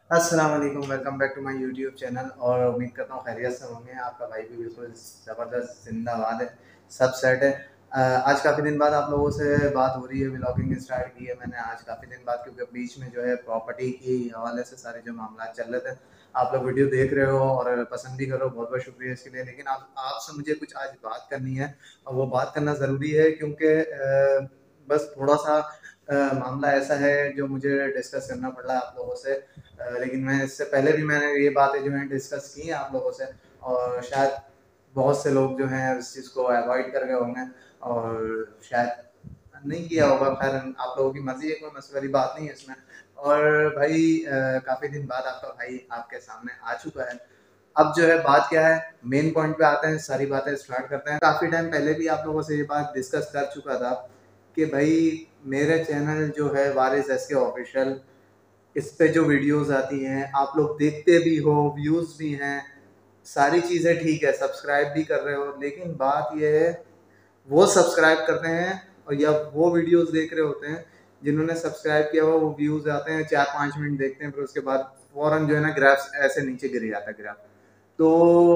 अस्सलाम वालेकुम, welcome back to my YouTube channel. और उम्मीद करता हूँ खैरियत से होंगे। आपका भाई भी बिल्कुल ज़बरदस्त जिंदाबाद है, सब सेट है। आज काफ़ी दिन बाद आप लोगों से बात हो रही है। व्लॉगिंग स्टार्ट की है मैंने आज काफ़ी दिन बाद, क्योंकि बीच में जो है प्रॉपर्टी की हवाले से सारे जो मामला चल रहे थे। आप लोग वीडियो देख रहे हो और पसंद भी कर रहे हो, बहुत बहुत शुक्रिया इसके लिए। लेकिन आप आपसे मुझे कुछ आज बात करनी है, और वो बात करना ज़रूरी है क्योंकि बस थोड़ा सा मामला ऐसा है जो मुझे डिस्कस करना पड़ रहा है आप लोगों से। लेकिन मैं इससे पहले भी मैंने ये बातें जो है डिस्कस की हैं आप लोगों से, और शायद बहुत से लोग जो हैं इस चीज़ को अवॉइड कर गए होंगे, और शायद नहीं किया होगा। खैर, आप लोगों की मर्जी है, कोई मसले वाली बात नहीं है इसमें। और भाई काफ़ी दिन बाद आपका भाई आपके सामने आ चुका है। अब जो है बात क्या है, मेन पॉइंट पे आते हैं, सारी बातें स्टार्ट करते हैं। काफ़ी टाइम पहले भी आप लोगों से ये बात डिस्कस कर चुका था कि भाई मेरे चैनल जो है वारिस एस के ऑफिशियल, इस पे जो वीडियोस आती हैं आप लोग देखते भी हो, व्यूज़ भी हैं, सारी चीज़ें ठीक है, सब्सक्राइब भी कर रहे हो। लेकिन बात यह है, वो सब्सक्राइब करते हैं और या वो वीडियोस देख रहे होते हैं जिन्होंने सब्सक्राइब किया हुआ, वो व्यूज़ आते हैं 4-5 मिनट देखते हैं, फिर उसके बाद फ़ौरन जो है ना ग्राफ्स ऐसे नीचे गिर जाता है ग्राफ। तो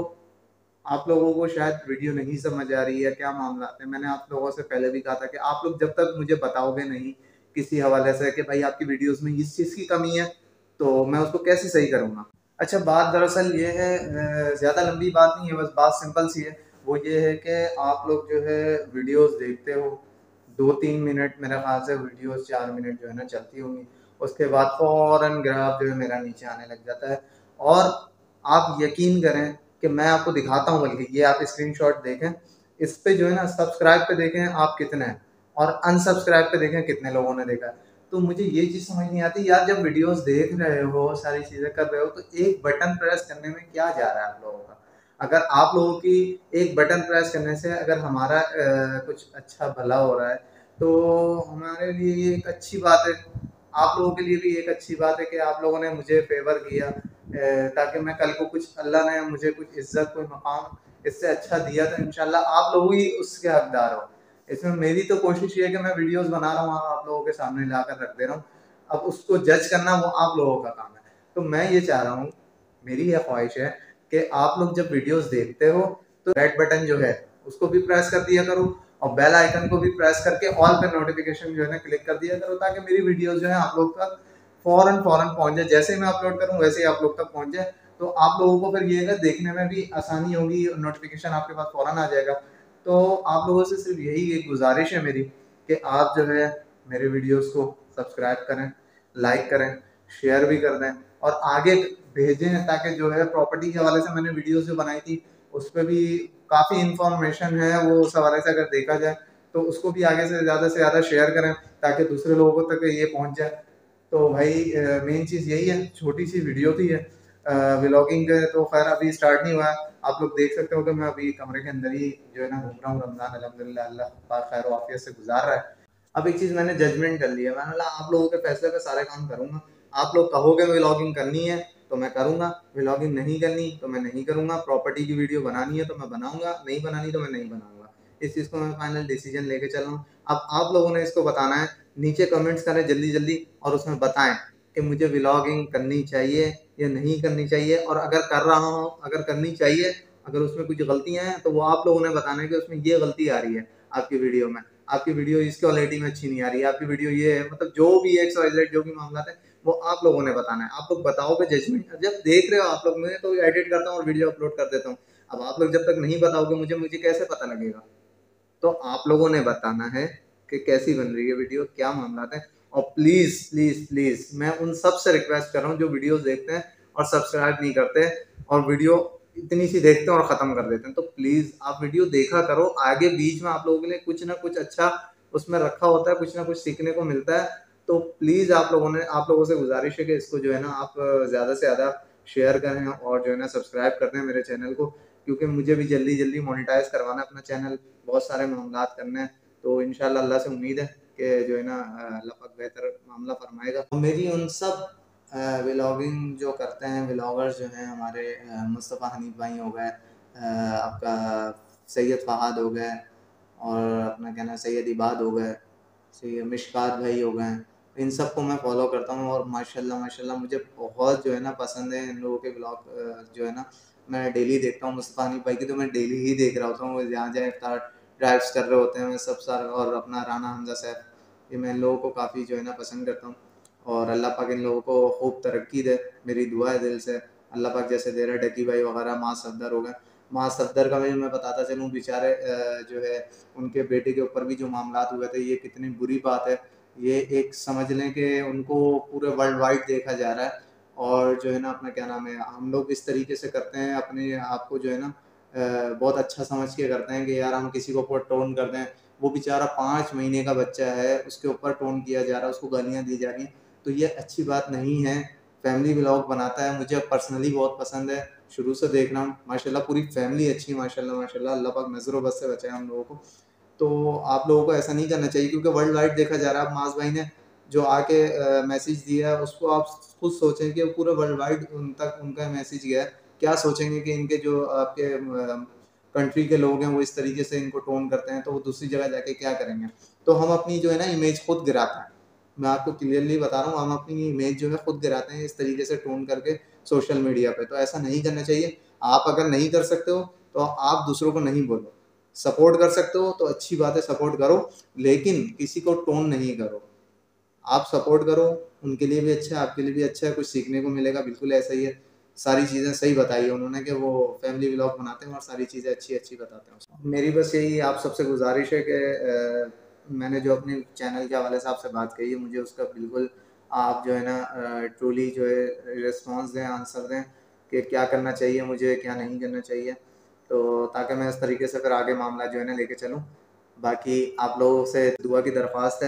आप लोगों को शायद वीडियो नहीं समझ आ रही है, क्या मामला है। मैंने आप लोगों से पहले भी कहा था कि आप लोग जब तक मुझे बताओगे नहीं किसी हवाले से कि भाई आपकी वीडियोस में इस चीज़ की कमी है, तो मैं उसको कैसे सही करूँगा। अच्छा, बात दरअसल ये है, ज़्यादा लंबी बात नहीं है, बस बात सिंपल सी है। वो ये है कि आप लोग जो है वीडियोस देखते हो 2-3 मिनट, मेरे ख्याल से वीडियोस 4 मिनट जो है ना चलती होंगी, उसके बाद फ़ौरन ग्राफ जो है मेरा नीचे आने लग जाता है। और आप यकीन करें कि मैं आपको दिखाता हूँ, बल्कि ये आप स्क्रीनशॉट देखें, इस पे जो है ना सब्सक्राइब पे देखें आप कितने हैं, और अनसब्सक्राइब पे देखें कितने लोगों ने देखा है। तो मुझे ये चीज़ समझ नहीं आती यार, जब वीडियोस देख रहे हो, सारी चीज़ें कर रहे हो, तो एक बटन प्रेस करने में क्या जा रहा है आप लोगों का। अगर आप लोगों की एक बटन प्रेस करने से अगर हमारा कुछ अच्छा भला हो रहा है, तो हमारे लिए ये एक अच्छी बात है। आप लोगों के लिए भी एक अच्छी बात है कि आप लोगों ने मुझे फेवर किया, ताकि मैं कल को कुछ, अल्लाह ने मुझे कुछ इज्जत, कोई मकाम इससे अच्छा दिया, तो इंशाल्लाह आप लोग ही उसके हकदार हो। इसमें मेरी तो कोशिश ये है कि मैं वीडियोस बना रहा हूँ, आप लोगों के सामने लाकर रख दे रहा हूँ। अब उसको जज करना वो आप लोगों का काम है। तो मैं ये चाह रहा हूँ, मेरी ये ख्वाहिश है कि आप लोग जब वीडियोस देखते हो तो रेड बटन जो है उसको भी प्रेस कर दिया करो, और बेल आइकन को भी प्रेस करके ऑल पे नोटिफिकेशन जो है ना क्लिक कर दिया करो, ताकि मेरी वीडियोस जो है आप लोग तक फौरन फौरन पहुंच जाए। जैसे मैं अपलोड करूँ वैसे ही आप लोग तक पहुंच जाए, तो आप लोगों को फिर ये है देखने में भी आसानी होगी, नोटिफिकेशन आपके पास फौरन आ जाएगा। तो आप लोगों से सिर्फ यही एक गुजारिश है मेरी कि आप जो है मेरे वीडियोस को सब्सक्राइब करें, लाइक करें, शेयर भी कर दें, और आगे भेजें, ताकि जो है प्रॉपर्टी के हवाले से मैंने वीडियोस जो बनाई थी उस पर भी काफ़ी इंफॉर्मेशन है, वो उस हवाले से अगर देखा जाए तो उसको भी आगे से ज़्यादा शेयर करें, ताकि दूसरे लोगों तक ये पहुंच जाए। तो भाई मेन चीज़ यही है, छोटी सी वीडियो थी है। व्लॉगिंग तो खैर अभी स्टार्ट नहीं हुआ है। आप लोग देख सकते हो कि मैं अभी कमरे के अंदर ही जो है ना घूम रहा हूँ। रमज़ान अल्हम्दुलिल्लाह अल्लाह पाक खैर वाफियत से गुजार रहा है। अब एक चीज़ मैंने जजमेंट कर लिया, मैंने बोला आप लोगों के फैसले पे सारे काम करूँगा। आप लोग कहोगे व्लॉगिंग करनी है तो मैं करूँगा, व्लॉगिंग नहीं करनी तो मैं नहीं करूँगा। प्रॉपर्टी की वीडियो बनानी है तो मैं बनाऊँगा, नहीं बनानी तो मैं नहीं बनाऊँगा। इस चीज़ को मैं फाइनल डिसीजन लेके चल रहा हूँ। अब आप लोगों ने इसको बताना है, नीचे कमेंट्स करें जल्दी-जल्दी, और उसमें बताएँ कि मुझे व्लॉगिंग करनी चाहिए या नहीं करनी चाहिए, और अगर कर रहा हूँ, अगर करनी चाहिए, अगर उसमें कुछ गलतियाँ हैं तो वो आप लोगों ने बताना है कि उसमें ये गलती आ रही है आपकी वीडियो में। आपकी वीडियो इस क्वालिटी में अच्छी नहीं आ रही है, आपकी वीडियो ये है, मतलब जो भी एक्स वाई जेड जो भी मामला है वो आप लोगों ने बताना है। आप लोग बताओगे, जजमेंट जब देख रहे हो आप लोग, मैं तो एडिट करता हूँ और वीडियो अपलोड कर देता हूँ। अब आप लोग जब तक नहीं बताओगे मुझे मुझे कैसे पता लगेगा। तो आप लोगों ने बताना है कि कैसी बन रही है वीडियो, क्या मामला है। और प्लीज़ प्लीज़ प्लीज़ मैं उन सब से रिक्वेस्ट कर रहा हूँ जो वीडियोस देखते हैं और सब्सक्राइब नहीं करते, और वीडियो इतनी सी देखते हैं और ख़त्म कर देते हैं। तो प्लीज़ आप वीडियो देखा करो, आगे बीच में आप लोगों के लिए कुछ ना कुछ अच्छा उसमें रखा होता है, कुछ ना कुछ सीखने को मिलता है। तो प्लीज़ आप लोगों से गुजारिश है कि इसको जो है ना आप ज़्यादा से ज़्यादा शेयर करें, और जो है ना सब्सक्राइब कर दें मेरे चैनल को, क्योंकि मुझे भी जल्दी-जल्दी मोनेटाइज़ करवाना है अपना चैनल, बहुत सारे मामलात करने हैं। तो इंशाल्लाह अल्लाह से उम्मीद है कि जो है ना अल्लाह पाक बेहतर मामला फरमाएगा। और मेरी उन सब व्लॉगिंग जो करते हैं व्लॉगर्स जो हैं हमारे, मुस्तफ़ा हनीफ भाई हो गए, आपका सैयद फ़हाद हो गए, और अपना क्या नाम सैयद इबाद हो गए, सैयद मिशकात भाई हो गए, इन सब को मैं फॉलो करता हूँ और माशाल्लाह माशाल्लाह मुझे बहुत जो है ना पसंद है इन लोगों के ब्लॉग। जो है ना मैं डेली देखता हूँ मुस्तफ़ा हनीफ़ भाई की, तो मैं डेली ही देख रहा होता हूँ। वो जहाँ-जहाँ इफ्तार ड्राइव्स कर रहे होते हैं मैं सब सारा, और अपना राना हमज़ा सैफ, ये मैं इन लोगों को काफ़ी जो है ना पसंद करता हूँ। और अल्लाह पाक इन लोगों को खूब तरक्की दे, मेरी दुआ है दिल से। अल्लाह पाक जैसे दे रहा है, डकी भाई वगैरह, माँ सफदर हो गए। माँ सफदर का भी मैं बताता चलूँ, बेचारे जो है उनके बेटे के ऊपर भी जो मामलात हुए थे, ये कितनी बुरी बात है। ये एक समझ लें कि उनको पूरे वर्ल्ड वाइड देखा जा रहा है। और जो है ना अपना क्या नाम है, हम लोग इस तरीके से करते हैं अपने आप को जो है ना बहुत अच्छा समझ के करते हैं कि यार हम किसी को ऊपर टोन कर दें। वो बेचारा 5 महीने का बच्चा है, उसके ऊपर टोन किया जा रहा है, उसको गालियाँ दी जा रही हैं, तो ये अच्छी बात नहीं है। फैमिली व्लॉग बनाता है, मुझे पर्सनली बहुत पसंद है, शुरू से देख रहा हूँ। माशाल्लाह पूरी फैमिली अच्छी है, माशाल्लाह माशाल्लाह। अल्लाह पाक नज़र बद से बचाए हम लोगों को। तो आप लोगों को ऐसा नहीं करना चाहिए, क्योंकि वर्ल्ड वाइड देखा जा रहा है। अब मास भाई ने जो आके मैसेज दिया है, उसको आप खुद सोचें कि पूरे वर्ल्ड वाइड उन तक उनका मैसेज गया है। क्या सोचेंगे कि इनके जो आपके कंट्री के लोग हैं वो इस तरीके से इनको टोन करते हैं, तो वो दूसरी जगह जाके क्या करेंगे। तो हम अपनी जो है ना इमेज खुद गिराते हैं। मैं आपको क्लियरली बता रहा हूँ, हम अपनी इमेज जो है खुद गिराते हैं इस तरीके से टोन करके सोशल मीडिया पे। तो ऐसा नहीं करना चाहिए। आप अगर नहीं कर सकते हो तो आप दूसरों को नहीं बोलो। सपोर्ट कर सकते हो तो अच्छी बात है, सपोर्ट करो, लेकिन किसी को टोन नहीं करो। आप सपोर्ट करो, उनके लिए भी अच्छा है, आपके लिए भी अच्छा है, कुछ सीखने को मिलेगा, बिल्कुल ऐसा ही है। सारी चीज़ें सही बताई है उन्होंने कि वो फैमिली व्लॉग बनाते हैं और सारी चीज़ें अच्छी-अच्छी बताते हैं उसमें। मेरी बस यही आप सबसे गुज़ारिश है कि मैंने जो अपने चैनल के हवाले से आपसे बात कही है, मुझे उसका बिल्कुल आप जो है ना ट्रूली जो है रिस्पॉन्स दें, आंसर दें कि क्या करना चाहिए मुझे, क्या नहीं करना चाहिए। तो ताकि मैं उस तरीके से फिर आगे मामला जो है ना लेके चलूँ। बाकी आप लोगों से दुआ की दरख्वास्त है।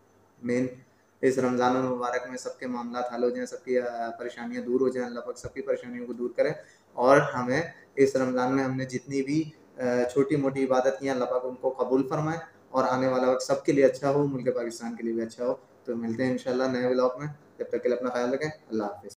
मेन इस रमज़ान मुबारक में सबके मामलात हल हो जाएँ, सबकी परेशानियाँ दूर हो जाएँ, अल्लाह पाक सबकी परेशानियों को दूर करे। और हमें इस रमज़ान में हमने जितनी भी छोटी-मोटी इबादत की हैं, अल्लाह पाक उनको कबूल फरमाए और आने वाला वक़्त सबके लिए अच्छा हो, मुल्क पाकिस्तान के लिए भी अच्छा हो। तो मिलते हैं इंशाअल्लाह नए व्लॉग में, तब तक के लिए अपना ख़्याल रखें। अल्लाह हाफ़िज़।